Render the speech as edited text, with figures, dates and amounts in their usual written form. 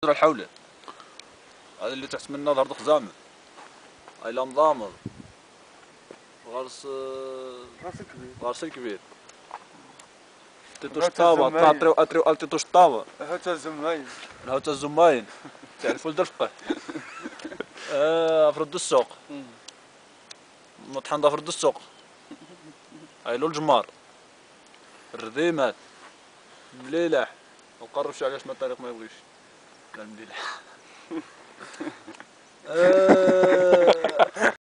الحولة هذا اللي تحت منه ظهر خزامة هاي الأنظامر غرس غرس الكبير تيتو شطابة طلع أطري تيتو شطابة هوتا الزماين هوتا الزماين تعرفوا الدرفقة فرد السوق مطحن فرد السوق هاي له الجمار الرديمات المليلح ما نقربش علاش ما الطريق ما يبغيش لا المليلح